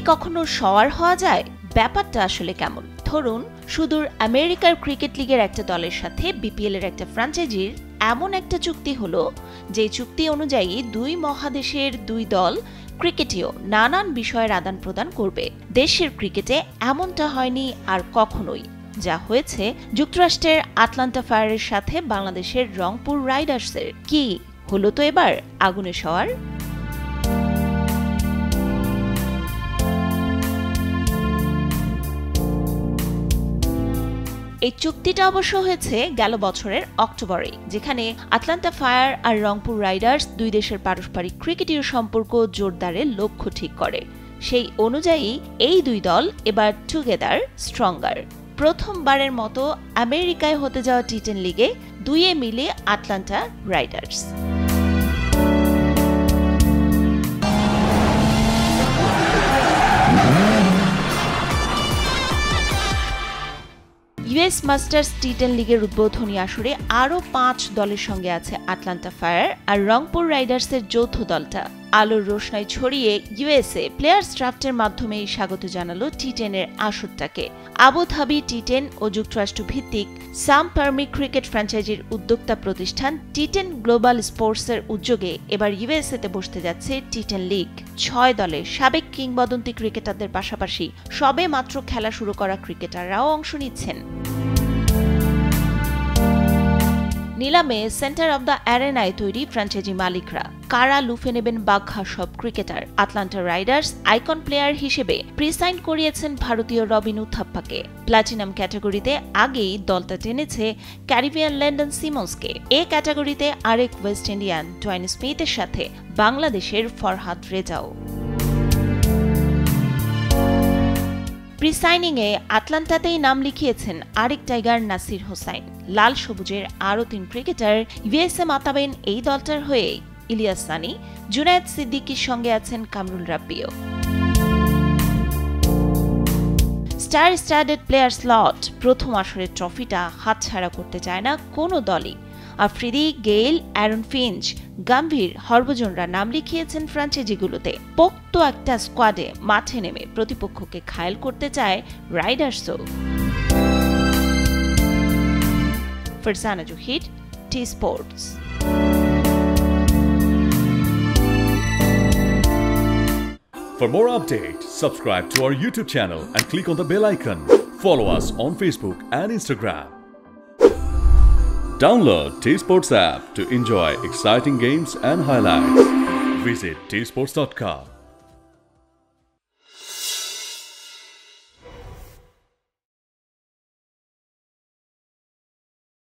কখনো সওয়ার হওয়া যায়? ব্যাপারটা আসলে কেমন? ধরুন সুদূর আমেরিকার ক্রিকেট লিগের একটা দলের সাথে বিপিএল এর একটা ফ্র্যাঞ্চাইজির এমন একটা চুক্তি হলো, যে চুক্তি অনুযায়ী দুই মহাদেশের দুই দল ক্রিকেটেও নানান বিষয়ের আদান প্রদান করবে। দেশের ক্রিকেটে এমনটা হয়নি আর কখনোই। যা হয়েছে যুক্তরাষ্ট্রের আটলান্টা ফায়ারের সাথে বাংলাদেশের রংপুর রাইডার্সের। কি হলো তো এবার আগুনে সওয়ার? এই চুক্তিটা অবশ্য হয়েছে গেল বছরের অক্টোবরে, যেখানে আটলান্টা ফায়ার আর রংপুর রাইডার্স দুই দেশের পারস্পরিক ক্রিকেটীয় সম্পর্ক জোরদারের লক্ষ্য ঠিক করে। সেই অনুযায়ী এই দুই দল এবার টুগেদার স্ট্রঙ্গার। প্রথমবারের মতো আমেরিকায় হতে যাওয়া টি10 লিগে দুইয়ে মিলে Atlanta riders. US masters T ten লিগের উদ্বোধনী আসরে আরও 5 দলের সঙ্গে আছে আটলান্টা ফায়ার আর রংপুর রাইডার্সের যৌথ দলটা। আলোর রোশনাই ছড়িয়ে ইউএসএ প্লেয়ার্স ড্রাফটের মাধ্যমেই স্বাগত জানালো টি10 এর আসরটাকে। আবুধাবি টি10 ও যুক্তরাষ্ট্র ভিত্তিক সাম পারমি ক্রিকেট ফ্র্যাঞ্চাইজির উদ্যোক্তা প্রতিষ্ঠান টি10 গ্লোবাল স্পোর্টসের উদ্যোগে এবার ইউএসএতে বসতে যাচ্ছে টি10 লিগ। 6 দলের সাবেক কিংবদন্তি ক্রিকেটারদের পাশাপাশি সবে মাত্র খেলা শুরু করা ক্রিকেটাররাও অংশ নিচ্ছেন। নিলামে সেন্টার অব দ্য অ্যারেনায় তৈরি ফ্র্যাঞ্চাইজি মালিকরা। কারা লুফে নেবেন বাঘা সব cricketer? Atlanta riders icon player হিসেবে প্রিসাইন করিয়েছেন ভারতীয় রবিন উথাপ্পাকে। প্ল্যাটিনাম ক্যাটাগরিতে আগেই দলটা টেনেছে ক্যারিবিয়ান ল্যান্ডন সিমন্সকে। এ ক্যাটাগরিতে আরেক ওয়েস্ট ইন্ডিয়ান ডোয়েন স্মিথের সাথে বাংলাদেশের ফরহাদ রেজাও। প্রিসাইনিংয়ে আটলান্টাতেই নাম লিখিয়েছেন আরেক টাইগার নাসির হোসাইন। লাল সবুজের আরও 3 ক্রিকেটার ইউএসএ মাতাবেন এই দলটার হয়ে। ইলিয়াস সানি, জুনায়েদ সিদ্দিকীর সঙ্গে আছেন কামরুল রাব্বিও। Star studded player slot. প্রথম আসরের ট্রফিটা হাতছাড়া করতে চায় না কোনো দলই। Afridi, Gayle, Aaron Finch, Gambhir, হরভজনরা নাম লিখিয়েছেন ফ্র্যাঞ্চাইজিগুলোতে। পোক্ত একটা স্কোয়াডে মাঠে নেমে প্রতিপক্ষকে ঘায়েল করতে চায় রাইডার্সও। Farzana Zahir, TSports। For more updates, subscribe to our YouTube channel and click on the bell icon. Follow us on Facebook and Instagram. Download TSports app to enjoy exciting games and highlights. Visit tsports.com.